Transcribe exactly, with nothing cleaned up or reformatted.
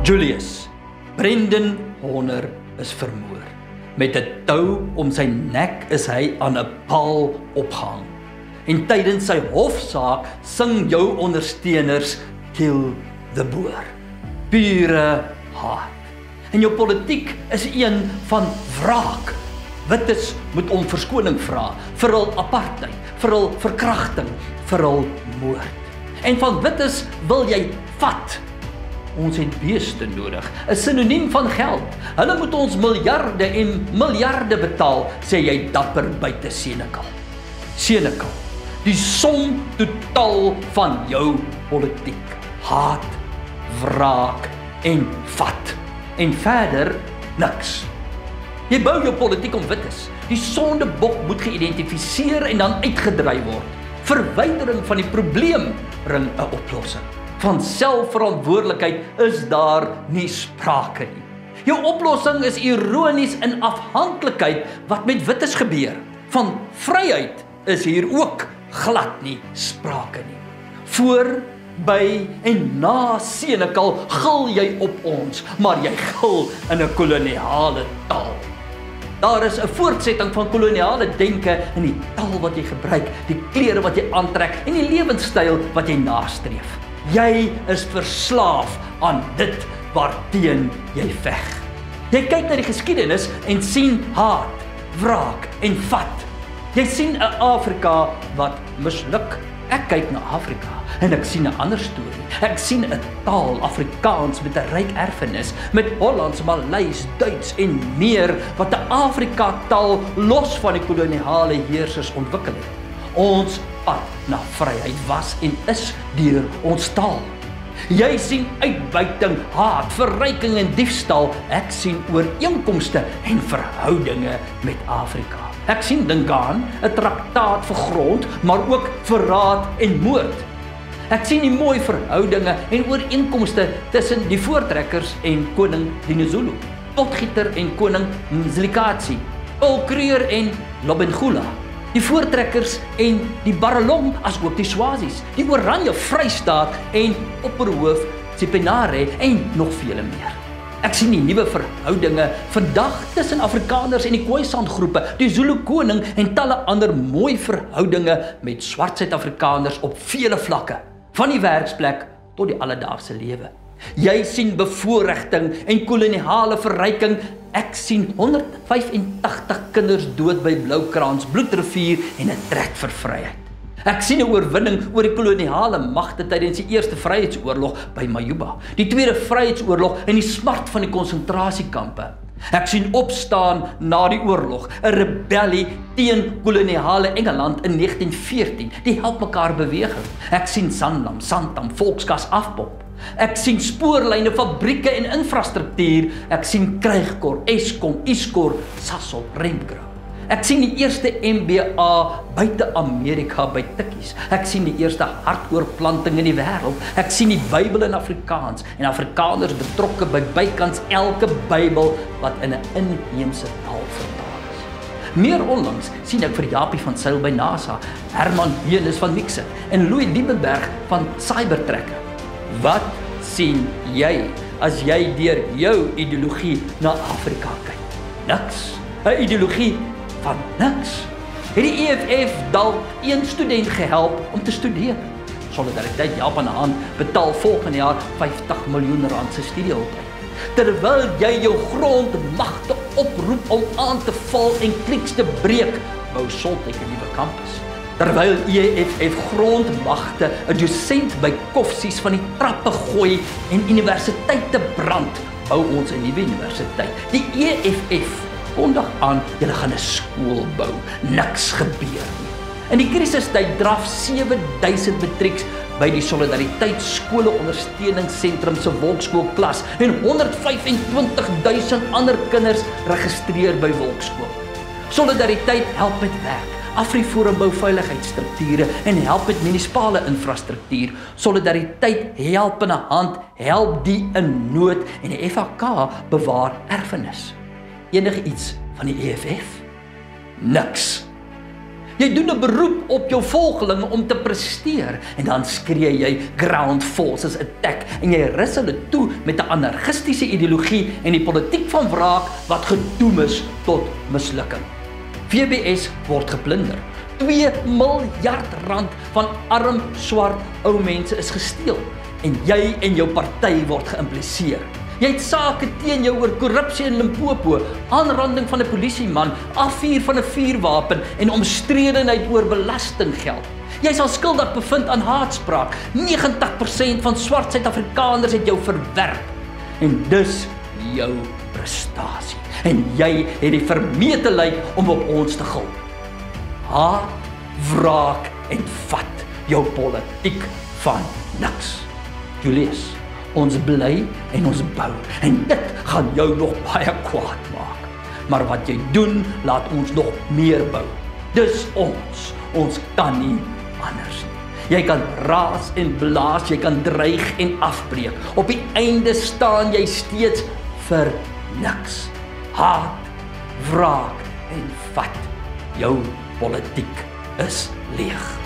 Julius, Brendan Horner is vermoor. Met 'n tou om sy nek is hy aan 'n paal opgehang. En tydens sy hofsaak sing jou ondersteuners kill the boer. Pure haat. En jou politiek is een van wraak. Wites moet om verskoning vra vir hul apartheid, vir hul verkrachting, vir hul moord. En van wites wil jy vat. Ons het beeste nodig, 'n sinoniem van geld. Hulle moet ons miljarde en miljarde betaal, sê jy dapper buite Senekal. Senekal, die som totaal van jou politiek. Haat, wraak en vat. En verder niks. Jy bou jou politiek om wites. Die sondebok moet geïdentifiseer en dan uitgedryf word. Verwydering van die probleem bring 'n oplossing. Van selfverantwoordelikheid is daar nie sprake nie. Jou oplossing is ironies in afhanklikheid wat met wites gebeur. Van vryheid is hier ook glad nie sprake nie. Voor, by en na Senekal gil jy op ons, maar jy gil in 'n koloniale taal. Daar is 'n voortsetting van koloniale denke in die taal wat jy gebruik, die klere wat jy aantrek en die lewenstyl wat jy nastreef. Jy is verslaaf aan dit waarteen jy veg. Jy kyk na die geskiedenis en sien haat, wraak en vat. Jy sien 'n Afrika wat misluk. Ek kyk na Afrika en ek sien 'n ander storie. Ek sien 'n taal, Afrikaans, met 'n ryk erfenis, met Hollands, Maleis, Duits en meer, wat 'n Afrika-taal los van die koloniale heersers ontwikkel het. Ons pad na vryheid was en is deur ons taal. Jy sien uitbuiting, haat, verryking en diefstal. Ek sien ooreenkomste en verhoudinge met Afrika. Ek sien dink aan 'n traktaat vir grond, maar ook verraad en moord. Ek sien die mooi verhoudinge en ooreenkomste tussen die voortrekkers en koning Dinizulu, potgieter en koning Mzilikazi, Olkreer en Lobengula, die voortrekkers en die Baralong, as ook die Swazis, die Oranje Vrystaat en opperhoof Tsipenare en nog vele meer. Ek sien die nuwe verhoudinge vandag tussen Afrikaners en die Khoisan groepe, die Zulu koning en talle ander mooi verhoudinge met swart Suid-Afrikaners op vele vlakke, van die werksplek tot die alledaagse lewe. Jy sien bevoorregting en koloniale verryking. Ek sien honderd vyf en tagtig kinders dood by Bloukrans, Bloedrivier en 'n trek vir vryheid. Ek sien 'n oorwinning oor die koloniale magte tydens die eerste vryheidsoorlog by Majuba, die tweede vryheidsoorlog en die smart van die konsentrasiekampe. Ek sien opstaan na die oorlog, 'n rebellie teen koloniale Engeland in negentien veertien, die help mekaar beweging. Ek sien Sanlam, Santam, Volkskas afpop. Ek sien spoorlyne, fabrieke en infrastruktuur. Ek sien Krygkor, Eskom, Iskor, Sasol, Remgro. Ek sien die eerste M B A buite Amerika by Tikkies. Ek sien die eerste hartoorplanting in die wêreld. Ek sien die Bybel in Afrikaans en Afrikaners betrokke by bykans elke Bybel wat in 'n inheemse taal vertaal is. Meer onlangs sien ek vir Japie van Sail by NASA, Herman Heunis van Nixon en Louis Liebenberg van Cybertrekker. Wat sien jy as jy deur jou ideologie na Afrika kyk? Niks. 'n Ideologie van niks. Het die E F F dalk een student gehelp om te studeer? Solidariteit Japan aan betaal volgende jaar vyftig miljoen rand se studiehulp uit. Terwyl jy jou grondmagte oproep om aan te val en kliks te breek, bou Soltech 'n nuwe kampus. Terwyl E F F grondmagte 'n dosent by koffsies van die trappe gooi en universiteite brand, bou ons 'n nuwe universiteit. Die E F F kondig aan, julle gaan 'n skool bou. Niks gebeur nie. In die krisistyd draf sewe duisend matrieks by die Solidariteit skole ondersteuningssentrum se Volkskool klas en honderd vyf en twintig duisend ander kinders registreer by Volkskool. Solidariteit help met werk. AfriForum bou veiligheidsstrukture en help met munisipale infrastruktuur. Solidariteit help in 'n hand, help die in nood en die F H K bewaar erfenis. Enige iets van die E F F? Niks. Jy doen 'n beroep op jou volgelinge om te presteer en dan skree jy ground forces attack en jy rus hulle toe met 'n anarchistiese ideologie en die politiek van wraak wat gedoem is tot mislukking. V B S word geplunder. twee miljard rand van arm, swart, ou mense is gesteel en jy en jou party word geïmpliseer. Jy het sake teen jou oor korrupsie in Limpopo, aanranding van 'n polisieman, afvuur van 'n vuurwapen en omstredenheid oor belastinggeld. Jy sal skuldig bevind aan haatspraak. negentig persent van swart Suid-Afrikaners het jou verwerp. En dis jou prestasie. En jy het die vermetelheid om op ons te gil. Haat, wraak en vat jou politiek van niks. Julius, ons bly en ons bou en dit gaan jou nog baie kwaad maak. Maar wat jy doen, laat ons nog meer bou. Dis ons, ons kan nie anders nie. Jy kan raas en blaas, jy kan dreig en afbreek. Op die einde staan jy steeds vir niks. Haat, wraak en vat. Jou politiek is leeg.